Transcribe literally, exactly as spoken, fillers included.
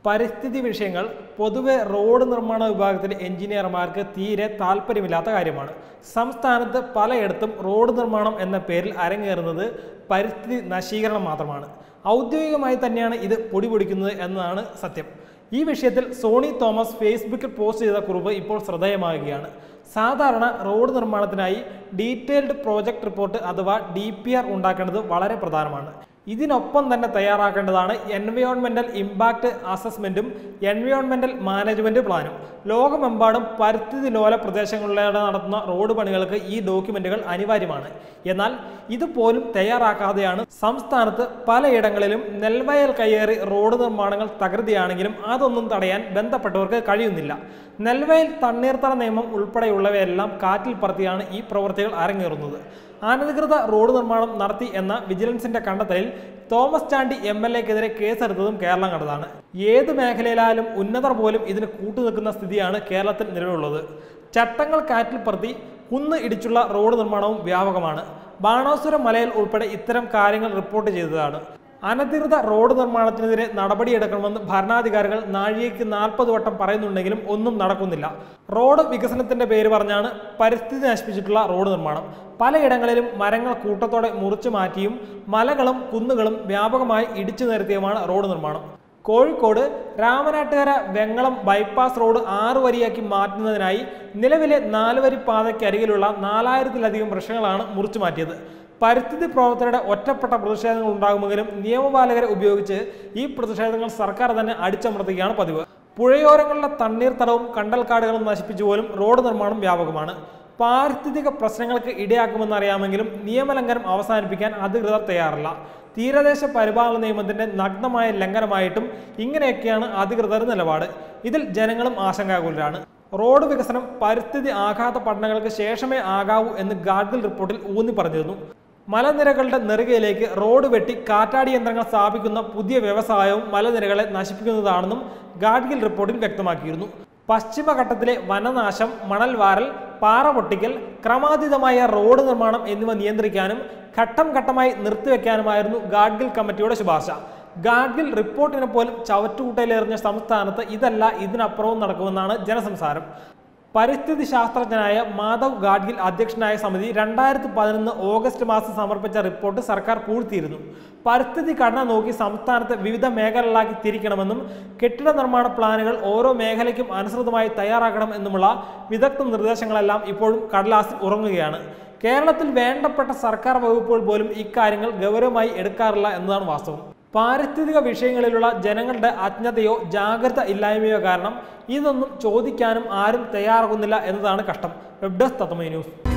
പരിസ്ഥിതി വിഷയങ്ങൾ പൊതുവെ റോഡ് നിർമ്മാണ വിഭാഗത്തിലെ എഞ്ചിനീയർമാർക്ക് തീരെ താല്പര്യമില്ലാത്ത കാര്യമാണ്. സംസ്ഥാനത്ത് പലയിടത്തും റോഡ് നിർമ്മാണം എന്ന പേരിൽ അരങ്ങേറുന്നത് പരിസ്ഥിതി നശീകരണം മാത്രമാണ്. ഔദ്യോഗികമായി തന്നെയാണ് ഇത് പൊടിപൊടിക്കുന്നത് എന്നതാണ് സത്യം. ഈ വിഷയത്തിൽ സോണി തോമസ് ഫേസ്ബുക്കിൽ പോസ്റ്റ് ചെയ്ത കുറിപ്പ് ഇപ്പോൾ ശ്രദ്ധേയമാകുകയാണ്. സാധാരണ റോഡ് നിർമ്മാണത്തിനായി ഡീറ്റെയിൽഡ് പ്രോജക്റ്റ് റിപ്പോർട്ട് അഥവാ ഡി പി ആർ ഉണ്ടാക്കേണ്ടത് വളരെ പ്രധാനമാണ്. ഇതിനൊപ്പം തന്നെ തയ്യാറാക്കേണ്ടതാണ് എൻവയോൺമെന്റൽ ഇമ്പാക്ട് അസസ്മെന്റും എൻവയോൺമെന്റൽ മാനേജ്മെന്റ് പ്ലാനും. ലോകമെമ്പാടും പരിസ്ഥിതി ലോല പ്രദേശങ്ങളിലൂടെ നടത്തുന്ന റോഡ് പണികൾക്ക് ഈ ഡോക്യുമെന്റുകൾ അനിവാര്യമാണ്. എന്നാൽ ഇതുപോലും തയ്യാറാക്കാതെയാണ് സംസ്ഥാനത്ത് പലയിടങ്ങളിലും നെൽവയൽ കയ്യേറി റോഡ് നിർമ്മാണങ്ങൾ തകൃതിയാണെങ്കിലും അതൊന്നും തടയാൻ ബന്ധപ്പെട്ടവർക്ക് കഴിയുന്നില്ല. നെൽവയൽ തണ്ണീർത്തട നിയമം ഉൾപ്പെടെയുള്ളവയെല്ലാം കാറ്റിൽ പറത്തിയാണ് ഈ പ്രവൃത്തികൾ അരങ്ങേറുന്നത്. അനധികൃത റോഡ് നിർമ്മാണം നടത്തി എന്ന വിജിലൻസിന്റെ കണ്ടെത്തലിൽ തോമസ് ചാണ്ടി എം എൽ എക്കെതിരെ കേസെടുത്തതും കേരളം കണ്ടതാണ്. ഏത് മേഖലയിലായാലും ഉന്നതർ പോലും ഇതിന് കൂട്ടുനിൽക്കുന്ന സ്ഥിതിയാണ് കേരളത്തിൽ നിലവിലുള്ളത്. ചട്ടങ്ങൾ കാറ്റിൽ പറത്തി കുന്ന് ഇടിച്ചുള്ള റോഡ് നിർമ്മാണവും വ്യാപകമാണ്. ബാണാസുര മലയിൽ ഉൾപ്പെടെ ഇത്തരം കാര്യങ്ങൾ റിപ്പോർട്ട് ചെയ്തതാണ്. അനധികൃത റോഡ് നിർമ്മാണത്തിനെതിരെ നടപടിയെടുക്കണമെന്ന് ഭരണാധികാരികൾ നാഴികയ്ക്ക് നാൽപ്പത് വട്ടം പറയുന്നുണ്ടെങ്കിലും ഒന്നും നടക്കുന്നില്ല. റോഡ് വികസനത്തിന്റെ പേര് പറഞ്ഞാണ് പരിസ്ഥിതി നശിപ്പിച്ചിട്ടുള്ള റോഡ് നിർമ്മാണം. പലയിടങ്ങളിലും മരങ്ങൾ കൂട്ടത്തോടെ മുറിച്ചു മാറ്റിയും മലകളും കുന്നുകളും വ്യാപകമായി ഇടിച്ചു നിരത്തിയുമാണ് റോഡ് നിർമ്മാണം. കോഴിക്കോട് രാമനാട്ടുകര വെങ്ങളം ബൈപ്പാസ് റോഡ് ആറു വരിയാക്കി മാറ്റുന്നതിനായി നിലവിലെ നാലുവരി പാതയ്ക്കരികിലുള്ള നാലായിരത്തിലധികം വൃക്ഷങ്ങളാണ് മുറിച്ചു മാറ്റിയത്. പരിസ്ഥിതി പ്രവർത്തകരുടെ ഒറ്റപ്പെട്ട പ്രതിഷേധങ്ങൾ ഉണ്ടാകുമെങ്കിലും നിയമപാലകരെ ഉപയോഗിച്ച് ഈ പ്രതിഷേധങ്ങൾ സർക്കാർ തന്നെ അടിച്ചമർത്തുകയാണ് പതിവ്. പുഴയോരങ്ങളിലെ തണ്ണീർത്തടവും കണ്ടൽക്കാടുകളും നശിപ്പിച്ചു പോലും റോഡ് നിർമ്മാണം വ്യാപകമാണ്. പാരിസ്ഥിതിക പ്രശ്നങ്ങൾക്ക് ഇടയാക്കുമെന്നറിയാമെങ്കിലും നിയമലംഘനം അവസാനിപ്പിക്കാൻ അധികൃതർ തയ്യാറല്ല. തീരദേശ പരിപാലന നിയമത്തിന്റെ നഗ്നമായ ലംഘനമായിട്ടും ഇങ്ങനെയൊക്കെയാണ് അധികൃതർ നിലപാട്. ഇതിൽ ജനങ്ങളും ആശങ്കാകുലരാണ്. റോഡ് വികസനം പരിസ്ഥിതി ആഘാത പഠനങ്ങൾക്ക് ശേഷമേ ആകാവൂ എന്ന് ഗാഡ്ഗിൽ റിപ്പോർട്ടിൽ ഊന്നി പറഞ്ഞിരുന്നു. മലനിരകളുടെ നെറുകയിലേക്ക് റോഡ് വെട്ടി കാറ്റാടി യന്ത്രങ്ങൾ സ്ഥാപിക്കുന്ന പുതിയ വ്യവസായവും മലനിരകളെ നശിപ്പിക്കുന്നതാണെന്നും ഗാഡ്ഗിൽ റിപ്പോർട്ടിൽ വ്യക്തമാക്കിയിരുന്നു. പശ്ചിമഘട്ടത്തിലെ വനനാശം, മണൽ വാരൽ, പാറ പൊട്ടിക്കൽ, ക്രമാതീതമായ റോഡ് നിർമ്മാണം എന്നിവ നിയന്ത്രിക്കാനും ഘട്ടം ഘട്ടമായി നിർത്തിവെക്കാനുമായിരുന്നു ഗാഡ്ഗിൽ കമ്മിറ്റിയുടെ ശുപാർശ. ഗാഡ്ഗിൽ റിപ്പോർട്ടിനെ പോലും ചവറ്റുകുട്ടയിലെറിഞ്ഞ സംസ്ഥാനത്ത് ഇതല്ല ഇതിനപ്പുറവും നടക്കുമെന്നാണ് ജനസംസാരം. പരിസ്ഥിതി ശാസ്ത്രജ്ഞനായ മാധവ് ഗാഡ്ഗിൽ അധ്യക്ഷനായ സമിതി രണ്ടായിരത്തി പതിനൊന്ന് ഓഗസ്റ്റ് മാസം സമർപ്പിച്ച റിപ്പോർട്ട് സർക്കാർ പൂഴ്ത്തിയിരുന്നു. പരിസ്ഥിതി ഘടന നോക്കി സംസ്ഥാനത്തെ വിവിധ മേഖലകളാക്കി തിരിക്കണമെന്നും കെട്ടിട നിർമ്മാണ പ്ലാനുകൾ ഓരോ മേഖലയ്ക്കും അനുസൃതമായി തയ്യാറാക്കണം എന്നുമുള്ള വിദഗ്ധ നിർദ്ദേശങ്ങളെല്ലാം ഇപ്പോഴും കടലാസിൽ ഉറങ്ങുകയാണ്. കേരളത്തിൽ വേണ്ടപ്പെട്ട സർക്കാർ വകുപ്പുകൾ പോലും ഇക്കാര്യങ്ങൾ ഗൗരവമായി എടുക്കാറില്ല എന്നതാണ് വാസ്തവം. പാരിസ്ഥിതിക വിഷയങ്ങളിലുള്ള ജനങ്ങളുടെ അജ്ഞതയോ ജാഗ്രത ഇല്ലായ്മയോ കാരണം ഇതൊന്നും ചോദിക്കാനും ആരും തയ്യാറാകുന്നില്ല എന്നതാണ് കഷ്ടം. Web desk Tatwamayi news.